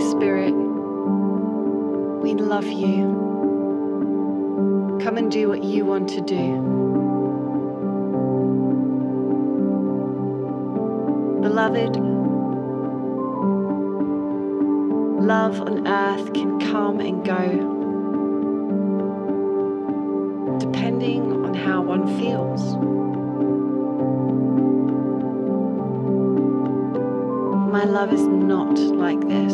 Spirit, we love you. Come and do what you want to do. Beloved, love on earth can come and go, depending on how one feels. My love is not like this.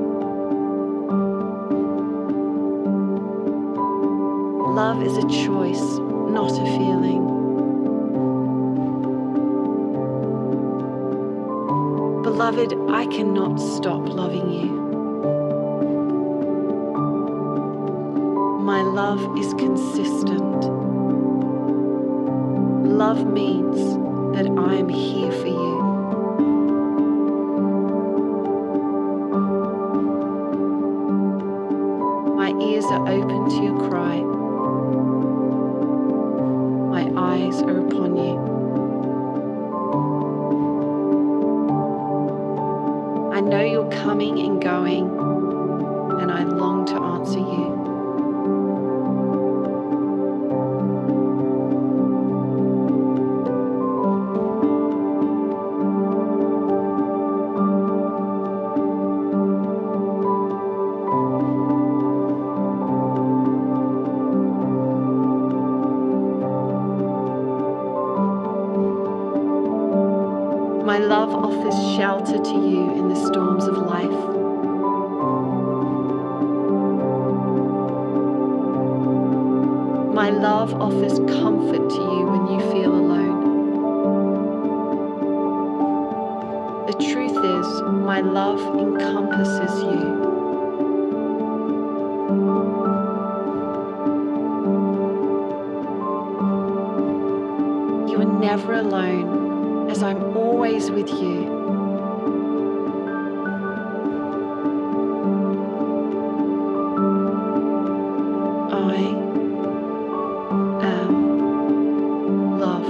Love is a choice, not a feeling. Beloved, I cannot stop loving you. My love is consistent. Love means that I am here for you. My ears are open to your cry. My eyes are upon you. I know you're coming and going, and I long to answer you. My love offers shelter to you in the storms of life. My love offers comfort to you when you feel alone. The truth is, my love encompasses you. You are never alone, as I'm always with you. I am love.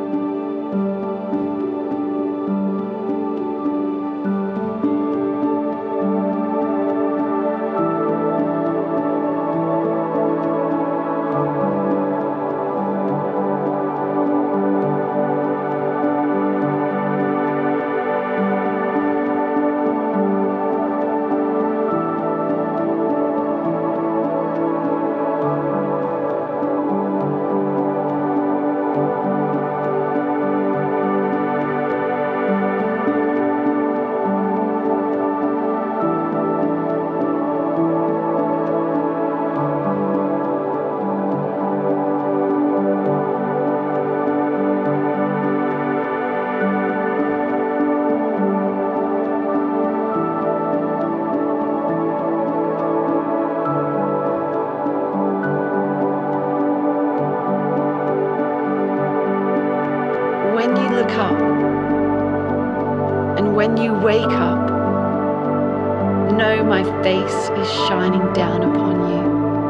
When you look up and when you wake up, know my face is shining down upon you.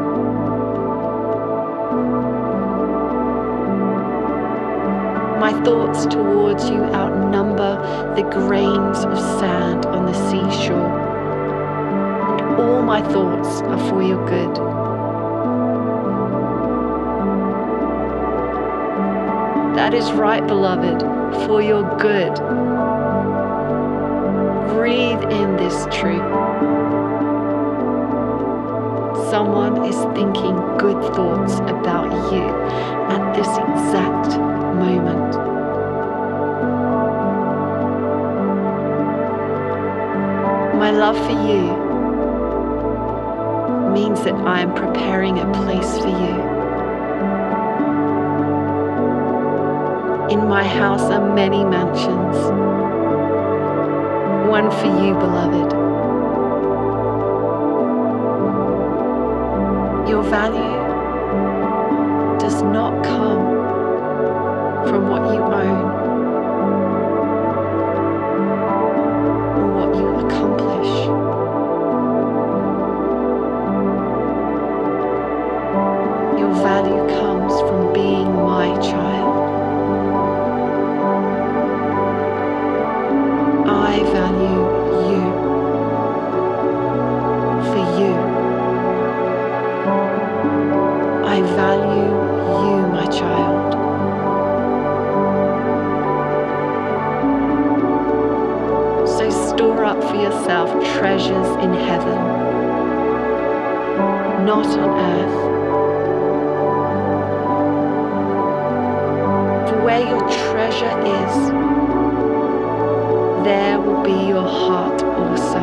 My thoughts towards you outnumber the grains of sand on the seashore, and all my thoughts are for your good. That is right, beloved, for your good. Breathe in this truth. Someone is thinking good thoughts about you at this exact moment. My love for you means that I am preparing a place for you. In my house are many mansions. One for you, beloved. Your value does not come from what you own or what you accomplish. Your value comes from being my child. I value you. child. So store up for yourself treasures in heaven, not on earth. For where your treasure is, there will be your heart also.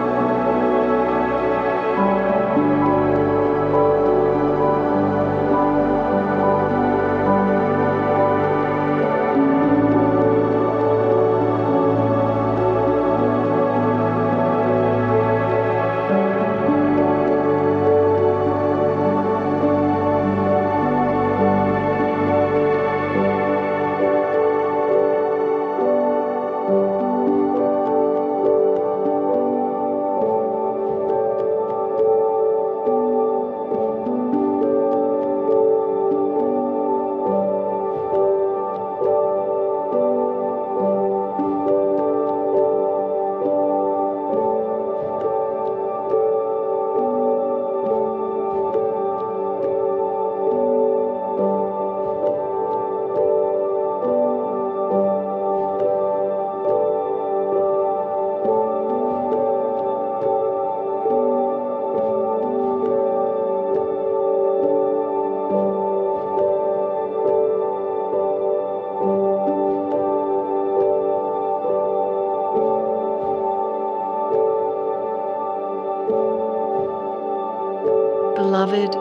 Beloved,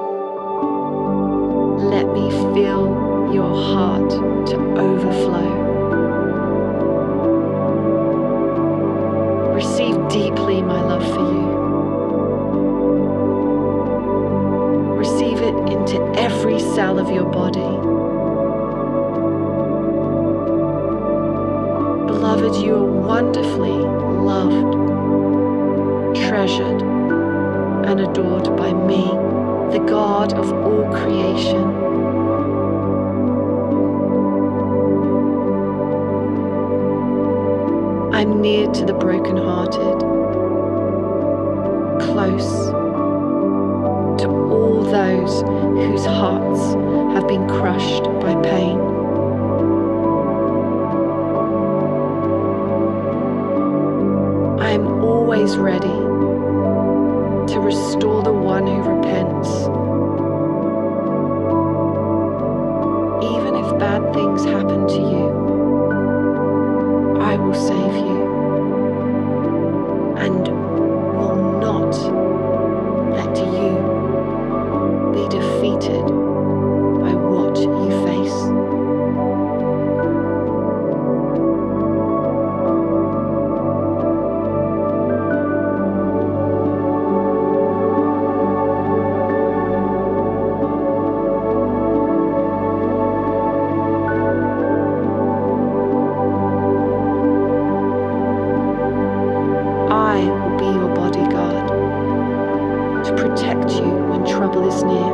let me fill your heart to overflow. Receive deeply my love for you. Receive it into every cell of your body. Beloved, you are wonderfully loved, treasured, and adored by me, the God of all creation. I'm near to the brokenhearted, close to all those whose hearts have been crushed by pain. I am always ready to restore the one who repents. Even if bad things happen to you, I will save you and will not let you be defeated by what you face. I will be your bodyguard to protect you when trouble is near.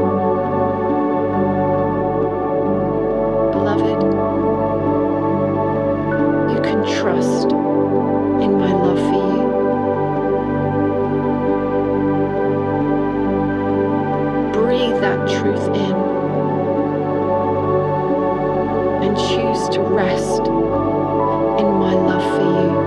Beloved, you can trust in my love for you. Breathe that truth in and choose to rest in my love for you.